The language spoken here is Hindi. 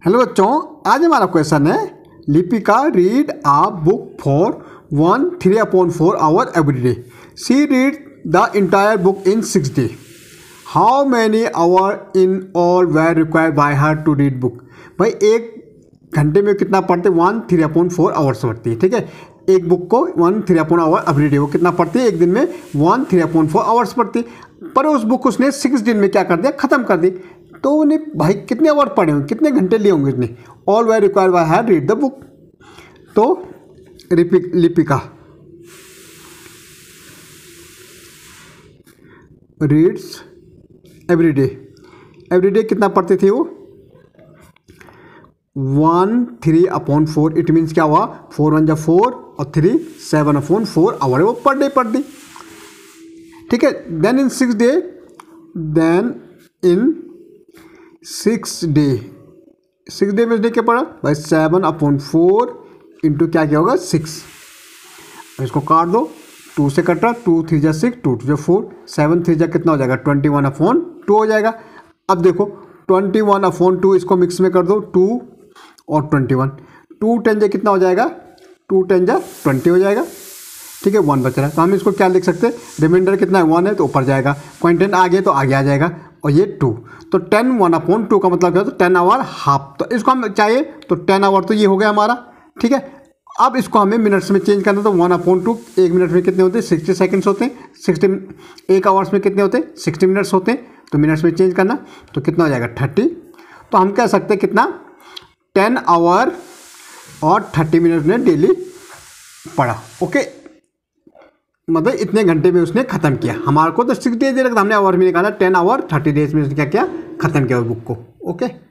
हेलो बच्चों, आज हमारा क्वेश्चन है Lipika read a book for 3/4 hour every day. She read the entire book in 6 days. How many hour in all were required by her to read book. भाई एक घंटे में कितना पढ़ते? 1/3/4 आवर्स पढ़ती है. ठीक है, एक बुक को 1/3/4 आवर एवरी डे. वो कितना पढ़ती है? एक दिन में 1/3/4 आवर्स पढ़ती. पर उस बुक उसने 6 दिन में क्या कर दिया? ख़त्म कर दी. तो उन्हें भाई कितने आवर पढ़े होंगे, कितने घंटे लिए होंगे इसने? All were required by her read the book. तो लिपिका रीड्स एवरी डे कितना पढ़ती थी वो? 1/3/4. इट मीन्स क्या हुआ? 4 1 4 और 3 7/4 आवर वो पर डे पढ़ती. ठीक है. Then in 6 day, in 6 day में उसने क्या पढ़ा भाई? 7/4 इंटू क्या होगा? 6. इसको काट दो, 2 से कट रहा, 2 3 जा 6, 2 2 जा 4, 7 3 जा कितना हो जाएगा? 21/2 हो जाएगा. अब देखो 21/2 इसको मिक्स में कर दो, 2 और 21, 2 10 जा कितना हो जाएगा? 2 10 जा 20 हो जाएगा. ठीक है, 1 बच रहा है. तो हम इसको क्या लिख सकते हैं? रिमाइंडर कितना है? 1 है तो ऊपर जाएगा, पॉइंट 10 आगे तो आगे आ जाएगा, और ये 2. तो 10 1/2 का मतलब क्या होता है? 10 आवर हाफ. तो इसको हम चाहिए तो 10 आवर तो ये हो गया हमारा. ठीक है, अब इसको हमें मिनट्स में चेंज करना. तो 1/2 एक मिनट में कितने होते हैं? 60 सेकेंड्स होते हैं. 60 एक आवर्स में कितने होते हैं? 60 मिनट्स होते हैं. तो मिनट्स में चेंज करना तो कितना हो जाएगा? 30. तो हम कह सकते हैं कितना? 10 आवर और 30 मिनट ने डेली पढ़ा. ओके, मतलब इतने घंटे में उसने खत्म किया. हमारे को तो 6 डेज दे रखा था, हमने आवर में निकाला. 10 आवर 30 डेज में उसने क्या किया? खत्म किया उस बुक को. ओके.